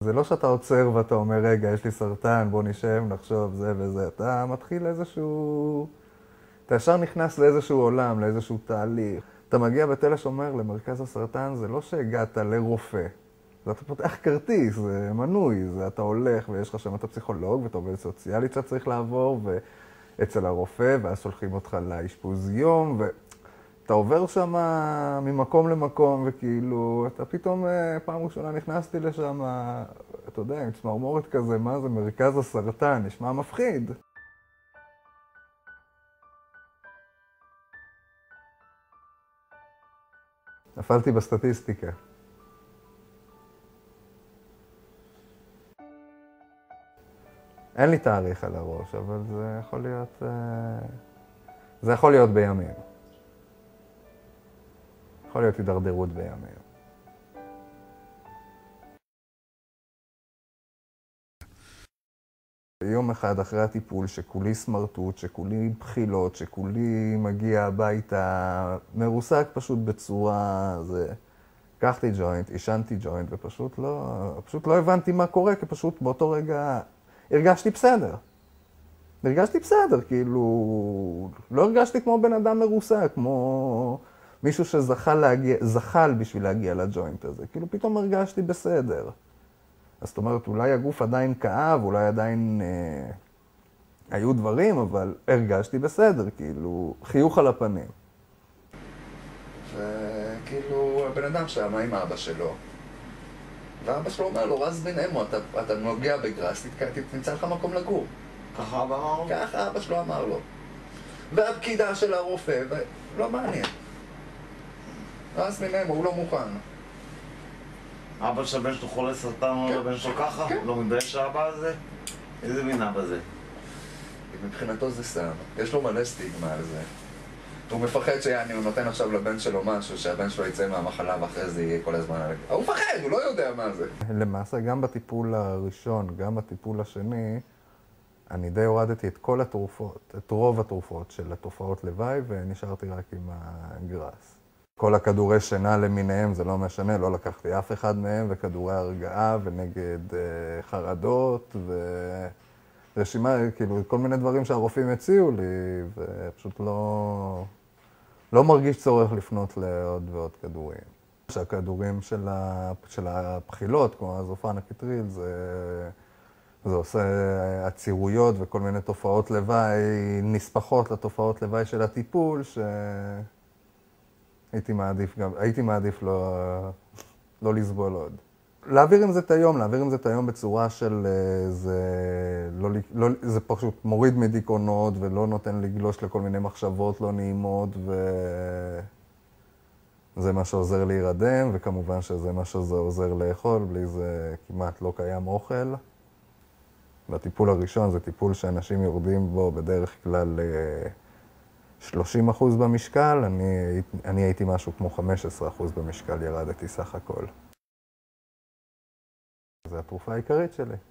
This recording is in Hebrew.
זה לא שאתה עוצר ואתה אומר, רגע, יש לי סרטן, בוא נשב, נחשוב, זה וזה. אתה מתחיל איזשהו... אתה ישר נכנס לאיזשהו עולם, לאיזשהו תהליך. אתה מגיע בתל השומר למרכז הסרטן, זה לא שהגעת לרופא. זה אתה פותח כרטיס, זה מנוי, זה אתה הולך ויש לך שם את הפסיכולוג ואתה עובד סוציאלית שאתה צריך לעבור ואצל הרופא, ואז שולחים אותך לאשפוז יום ואתה עובר שם ממקום למקום וכאילו, אתה פתאום פעם ראשונה נכנסתי לשם, אתה יודע, עם צמרמורת כזה, מה זה מרכז הסרטן, נשמע מפחיד. נפלתי בסטטיסטיקה. אין לי תאריך על הראש, אבל זה יכול להיות בימים. יכול להיות הידרדרות בימים. יום אחד אחרי הטיפול, שכולי סמרטוט, שכולי בחילות, שכולי מגיע הביתה, מרוסק פשוט בצורה... לקחתי ג'וינט, עישנתי ג'וינט, ופשוט לא הבנתי מה קורה, כי פשוט באותו רגע הרגשתי בסדר. הרגשתי בסדר, כאילו... לא הרגשתי כמו בן אדם מרוסק, כמו מישהו שזחל בשביל להגיע לג'וינט הזה. כאילו פתאום הרגשתי בסדר. אז זאת אומרת, אולי הגוף עדיין כאב, אולי עדיין היו דברים, אבל הרגשתי בסדר, כאילו, חיוך על הפנים. וכאילו, הבן אדם שם עם אבא שלו, ואבא שלו אומר לו, רז בן אמו, אתה נוגע בגראס, תמצא לך מקום לגור. ככה אבא אמר לו? ככה אבא שלו אמר לו. והפקידה של הרופא, לא מעניין. רז בן אמו, הוא לא מוכן. אבא של הבן שלו חולה סרטן, אומר לבן שלו ככה? לא מתבייש האבא הזה? איזה מין אבא זה? מבחינתו זה סתם. יש לו מלא סטיגמה על זה. הוא מפחד הוא נותן עכשיו לבן שלו משהו, שהבן שלו יצא מהמחלה ואחרי זה יהיה כל הזמן על... הוא מפחד, הוא לא יודע מה זה. למעשה, גם בטיפול הראשון, גם בטיפול השני, אני די הורדתי את כל התרופות, את רוב התרופות של התופעות לוואי, ונשארתי רק עם הגראס. כל הכדורי שינה למיניהם, זה לא משנה, לא לקחתי אף אחד מהם, וכדורי הרגעה ונגד חרדות, ורשימה, כאילו, כל מיני דברים שהרופאים הציעו לי, ופשוט לא מרגיש צורך לפנות לעוד ועוד כדורים. שהכדורים של הבחילות, כמו הזופן הקטריל, זה עושה עצירויות וכל מיני תופעות לוואי, נספחות לתופעות לוואי של הטיפול, הייתי מעדיף לא לסבול עוד. להעביר עם זה את היום, בצורה של זה פשוט מוריד מדיכאונות ולא נותן לגלוש לכל מיני מחשבות לא נעימות, וזה מה שעוזר להירדם, וכמובן שזה מה שזה עוזר לאכול, בלי זה כמעט לא קיים אוכל. והטיפול הראשון זה טיפול שאנשים יורדים בו בדרך כלל 30% במשקל, אני הייתי משהו כמו 15% במשקל, ירדתי סך הכל. זו התרופה העיקרית שלי.